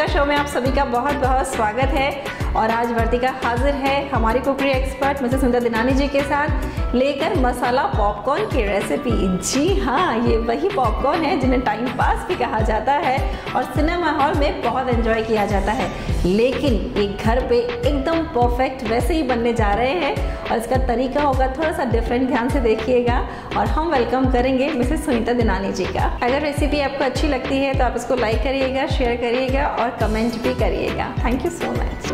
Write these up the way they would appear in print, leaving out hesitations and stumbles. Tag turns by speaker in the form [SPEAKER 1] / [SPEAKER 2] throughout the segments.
[SPEAKER 1] वर्तिका show में आप सभी का बहुत बहुत स्वागत है। और आज वर्तिका हाजिर है हमारी cookery expert Mrs Sunita Dinani ji के साथ लेकर मसाला पॉपकॉर्न की रेसिपी। जी हाँ, ये वही पॉपकॉर्न है जिन्हें टाइम पास भी कहा जाता है और सिनेमा हॉल में बहुत एंजॉय किया जाता है, लेकिन ये घर पे एकदम परफेक्ट वैसे ही बनने जा रहे हैं और इसका तरीका होगा थोड़ा सा डिफरेंट। ध्यान से देखिएगा और हम वेलकम करेंगे मिसेस सुनीता दिनानी जी का। अगर रेसिपी आपको अच्छी लगती है तो आप इसको लाइक करिएगा, शेयर करिएगा और कमेंट भी करिएगा। Thank you so much.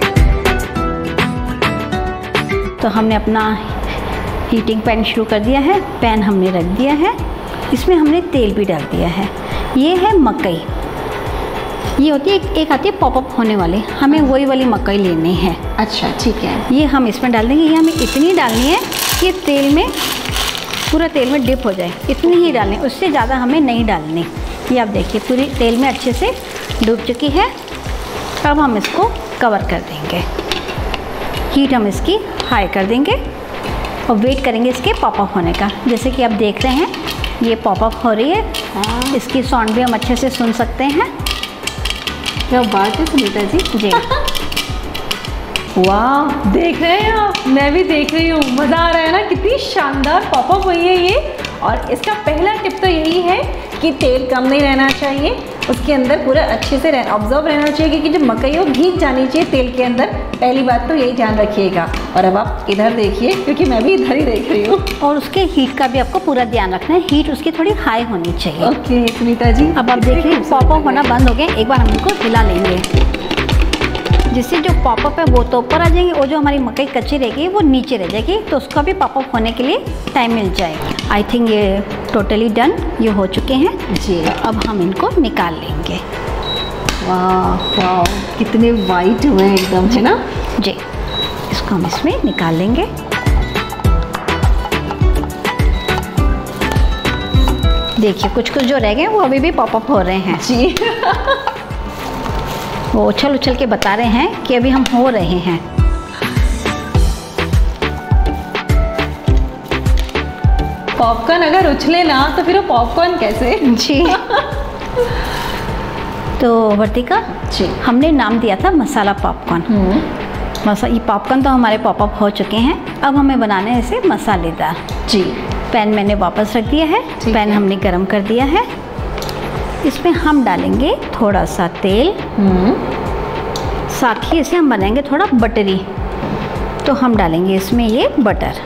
[SPEAKER 2] तो हमने अपना हीटिंग पैन शुरू कर दिया है। पैन हमने रख दिया है, इसमें हमने तेल भी डाल दिया है। ये है मकई, ये होती है एक आती है पॉपअप होने वाली, हमें वही वाली मकई लेनी है।
[SPEAKER 1] अच्छा ठीक है,
[SPEAKER 2] ये हम इसमें डाल देंगे। ये हमें इतनी डालनी है कि तेल में पूरा तेल में डिप हो जाए, इतनी ही डालनी, उससे ज़्यादा हमें नहीं डालनी। ये आप देखिए पूरी तेल में अच्छे से डूब चुकी है। अब हम इसको कवर कर देंगे, हीट हम इसकी हाई कर देंगे और वेट करेंगे इसके पॉपअप होने का। जैसे कि आप देख रहे हैं ये पॉपअप हो रही है, इसकी साउंड भी हम अच्छे से सुन सकते हैं।
[SPEAKER 1] क्या बात है सुनीता जी।
[SPEAKER 2] जी
[SPEAKER 1] वाह, देख रहे हैं आप, मैं भी देख रही हूँ, मज़ा आ रहा है ना। कितनी शानदार पॉपअप हुई है ये। और इसका पहला टिप तो यही है कि तेल कम नहीं रहना चाहिए, उसके अंदर पूरा अच्छे से ऑब्जर्व रहना चाहिए, क्योंकि जब मकई हो भीग जानी चाहिए तेल के अंदर। पहली बात तो यही ध्यान रखिएगा। और अब आप इधर देखिए, क्योंकि मैं भी इधर ही देख रही हूँ।
[SPEAKER 2] और उसके हीट का भी आपको पूरा ध्यान रखना है, हीट उसकी थोड़ी हाई होनी चाहिए।
[SPEAKER 1] ओके सुनीता जी,
[SPEAKER 2] अब आप देखिए पॉपअप होना बंद हो गए। एक बार हम इनको हिला लेंगे, जिससे जो पॉपअप है वो तो ऊपर आ जाएंगे और जो हमारी मकई कच्ची रहेगी वो नीचे रह जाएगी, तो उसका भी पॉपअप होने के लिए टाइम मिल जाएगा। आई थिंक ये टोटली डन, ये हो चुके हैं
[SPEAKER 1] जी।
[SPEAKER 2] अब हम इनको निकाल लेंगे।
[SPEAKER 1] वाह वाह, कितने वाइट हुए हैं एकदम, है ना
[SPEAKER 2] जी। इसको हम इसमें निकाल लेंगे। देखिए कुछ कुछ जो रह गए वो अभी भी पॉपअप हो रहे हैं
[SPEAKER 1] जी।
[SPEAKER 2] वो उछल उछल के बता रहे हैं कि अभी हम हो रहे हैं।
[SPEAKER 1] पॉपकॉर्न अगर उछले ना तो फिर वो पॉपकॉर्न कैसे।
[SPEAKER 2] जी। तो वर्तिका
[SPEAKER 1] जी,
[SPEAKER 2] हमने नाम दिया था मसाला पॉपकॉर्न। ये पॉपकॉर्न तो हमारे पॉपअप हो चुके हैं। अब हमें बनाने हैं इसे मसालेदार।
[SPEAKER 1] जी।
[SPEAKER 2] पैन मैंने वापस रख दिया है, पैन हमने गरम कर दिया है। इसमें हम डालेंगे थोड़ा सा तेल, साथ ही इसे हम बनाएंगे थोड़ा बटरी, तो हम डालेंगे इसमें ये बटर।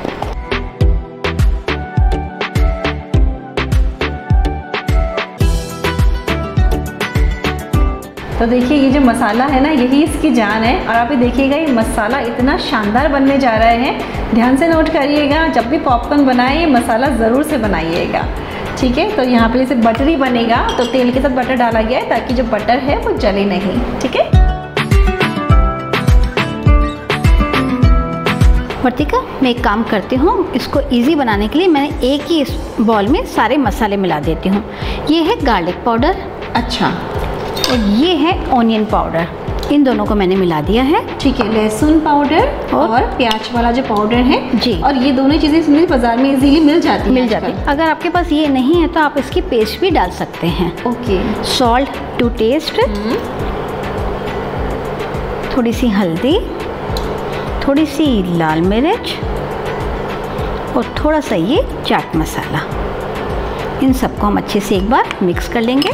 [SPEAKER 1] तो देखिए ये जो मसाला है ना, यही इसकी जान है। और आप ये देखिएगा ये मसाला इतना शानदार बनने जा रहा है। ध्यान से नोट करिएगा, जब भी पॉपकॉर्न बनाए ये मसाला ज़रूर से बनाइएगा, ठीक है। तो यहाँ पे जैसे बटरी बनेगा तो तेल के साथ बटर डाला गया है ताकि जो बटर है वो जले नहीं, ठीक है।
[SPEAKER 2] वर्तिका मैं एक काम करती हूँ, इसको इजी बनाने के लिए मैंने एक ही इस बॉल में सारे मसाले मिला देती हूँ। ये है गार्लिक पाउडर,
[SPEAKER 1] अच्छा,
[SPEAKER 2] और ये है ऑनियन पाउडर, इन दोनों को मैंने मिला दिया है।
[SPEAKER 1] ठीक है। लहसुन पाउडर और प्याज वाला जो पाउडर है
[SPEAKER 2] जी,
[SPEAKER 1] और ये दोनों चीज़ें बाजार में इजीली मिल जाती
[SPEAKER 2] है। अगर आपके पास ये नहीं है तो आप इसकी पेस्ट भी डाल सकते हैं।
[SPEAKER 1] ओके।
[SPEAKER 2] सॉल्ट टू टेस्ट, थोड़ी सी हल्दी, थोड़ी सी लाल मिर्च और थोड़ा सा ये चाट मसाला। इन सबको हम अच्छे से एक बार मिक्स कर लेंगे।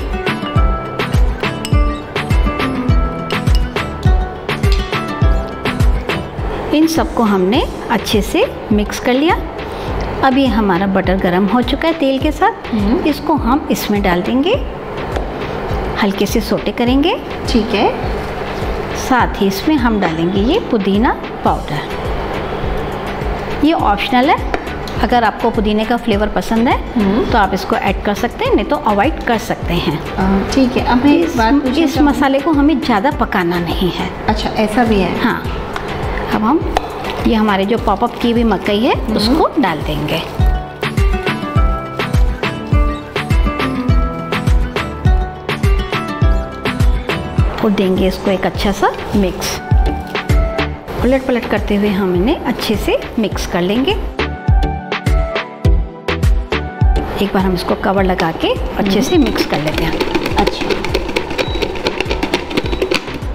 [SPEAKER 2] इन सबको हमने अच्छे से मिक्स कर लिया। अब ये हमारा बटर गरम हो चुका है तेल के साथ। इसको हम इसमें डाल देंगे, हल्के से सोटे करेंगे,
[SPEAKER 1] ठीक है।
[SPEAKER 2] साथ ही इसमें हम डालेंगे ये पुदीना पाउडर। ये ऑप्शनल है, अगर आपको पुदीने का फ्लेवर पसंद है तो आप इसको ऐड कर सकते हैं, नहीं तो अवॉइड कर सकते हैं।
[SPEAKER 1] ठीक है। अब
[SPEAKER 2] इस मसाले को हमें ज़्यादा पकाना नहीं है।
[SPEAKER 1] अच्छा, ऐसा भी है।
[SPEAKER 2] हाँ। अब हम ये हमारे जो पॉपअप की हुई मकई है उसको डाल देंगे। और देंगे इसको एक अच्छा सा मिक्स। उलट पलट करते हुए हम इन्हें अच्छे से मिक्स कर लेंगे। एक बार हम इसको कवर लगा के अच्छे से मिक्स कर लेते हैं।
[SPEAKER 1] अच्छा,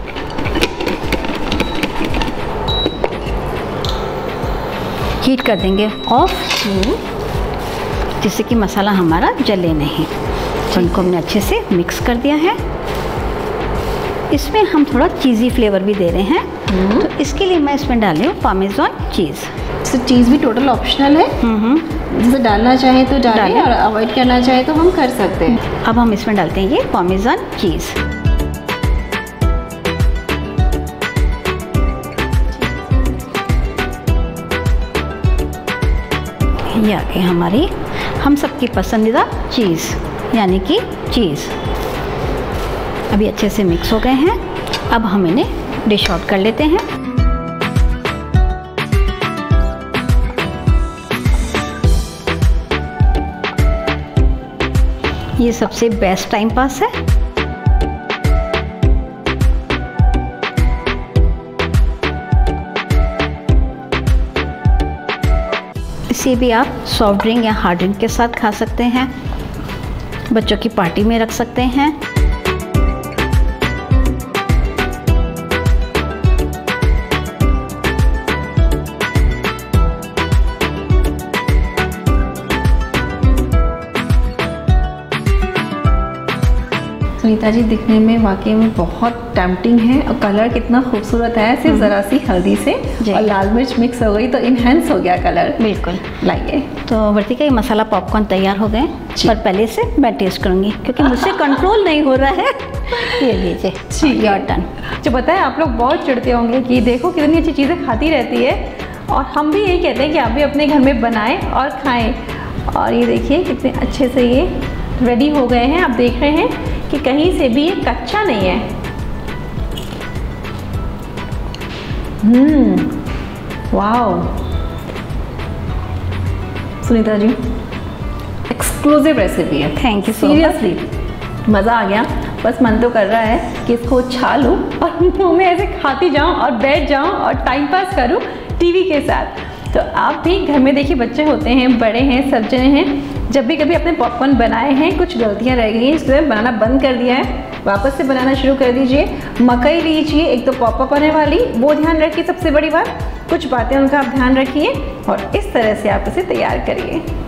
[SPEAKER 2] हीट कर देंगे ऑफ, जिससे कि मसाला हमारा जले नहीं। तो इनको हमने अच्छे से मिक्स कर दिया है। इसमें हम थोड़ा चीज़ी फ्लेवर भी दे रहे हैं, तो इसके लिए मैं इसमें डाल रही हूँ पार्मेज़न चीज़।
[SPEAKER 1] तो चीज़ भी टोटल ऑप्शनल है, जैसे डालना चाहे तो डालें और अवॉइड करना चाहे तो हम कर सकते हैं।
[SPEAKER 2] अब हम इसमें डालते हैं ये पार्मेज़न चीज़। ये आ गई हमारी हम सबकी पसंदीदा चीज़, यानी कि चीज़। अभी अच्छे से मिक्स हो गए हैं। अब हम इन्हें डिश आउट कर लेते हैं। ये सबसे बेस्ट टाइम पास है। इसे भी आप सॉफ्ट ड्रिंक या हार्ड ड्रिंक के साथ खा सकते हैं, बच्चों की पार्टी में रख सकते हैं।
[SPEAKER 1] सुनीता जी, दिखने में वाकई में बहुत टेम्पटिंग है और कलर कितना खूबसूरत है। सिर्फ ज़रा सी हल्दी से और लाल मिर्च मिक्स हो गई तो इनहेंस हो गया कलर।
[SPEAKER 2] बिल्कुल।
[SPEAKER 1] लाइए।
[SPEAKER 2] तो वर्तिका, ये मसाला पॉपकॉर्न तैयार हो गए, पर पहले से मैं टेस्ट करूँगी क्योंकि मुझसे कंट्रोल नहीं हो रहा है। ये लीजिए, योर टर्न।
[SPEAKER 1] जो पता है, आप लोग बहुत चिढ़ते होंगे कि देखो कितनी अच्छी चीज़ें खाती रहती है, और हम भी यही कहते हैं कि आप भी अपने घर में बनाएं और खाएं। और ये देखिए कितने अच्छे से ये रेडी हो गए हैं। आप देख रहे हैं कि कहीं से भी ये कच्चा नहीं है। Wow Sunita ji, exclusive recipe है।
[SPEAKER 2] Thank you.
[SPEAKER 1] सीरियसली मज़ा आ गया। बस मन तो कर रहा है कि इसको छा लूँ और मुँह में ऐसे खाती जाऊँ और बैठ जाऊँ और टाइम पास करूँ टीवी के साथ। तो आप भी घर में देखिए, बच्चे होते हैं, बड़े हैं, सब जने हैं, जब भी कभी अपने पॉपकॉर्न बनाए हैं, कुछ गलतियां रह गई हैं, इसलिए बनाना बंद कर दिया है, वापस से बनाना शुरू कर दीजिए। मकई लीजिए, एक तो पॉपअप आने वाली, वो ध्यान रखिए। सबसे बड़ी बात, कुछ बातें उनका आप ध्यान रखिए और इस तरह से आप इसे तैयार करिए।